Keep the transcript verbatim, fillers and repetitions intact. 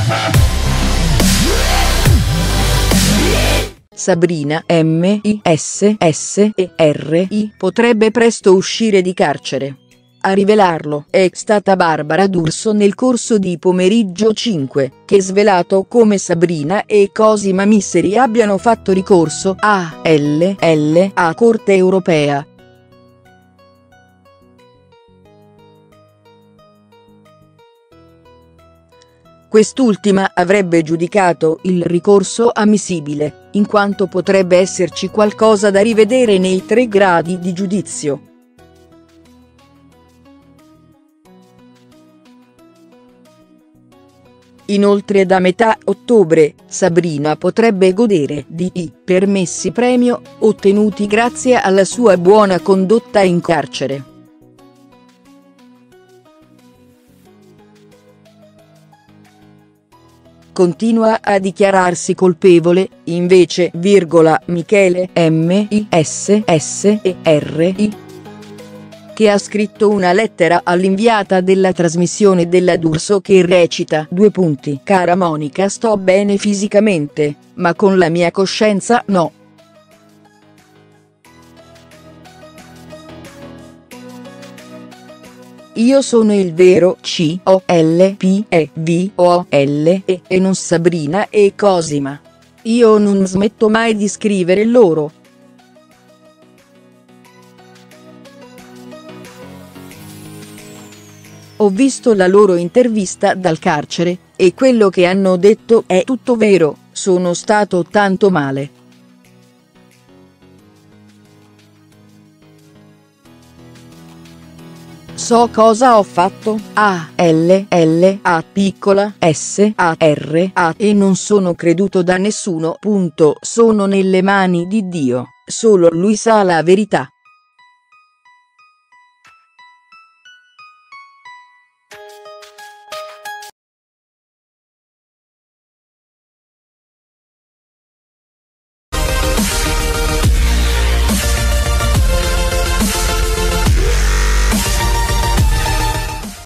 Sabrina M I S S E R I potrebbe presto uscire di carcere. A rivelarlo è stata Barbara D'Urso nel corso di Pomeriggio cinque, che svelato come Sabrina e Cosima Misseri abbiano fatto ricorso a L L a Corte Europea. Quest'ultima avrebbe giudicato il ricorso ammissibile, in quanto potrebbe esserci qualcosa da rivedere nei tre gradi di giudizio. Inoltre da metà ottobre, Sabrina potrebbe godere di i permessi premio, ottenuti grazie alla sua buona condotta in carcere. Continua a dichiararsi colpevole, invece, virgola, Michele M I S S E R I, che ha scritto una lettera all'inviata della trasmissione della D'Urso che recita due punti Cara Monica, sto bene fisicamente, ma con la mia coscienza no. Io sono il vero C O L P E V O L E e non Sabrina e Cosima. Io non smetto mai di scrivere loro. Ho visto la loro intervista dal carcere, e quello che hanno detto è tutto vero, sono stato tanto male. So cosa ho fatto, A L L A piccola S A R A e non sono creduto da nessuno. Punto. Sono nelle mani di Dio, solo Lui sa la verità.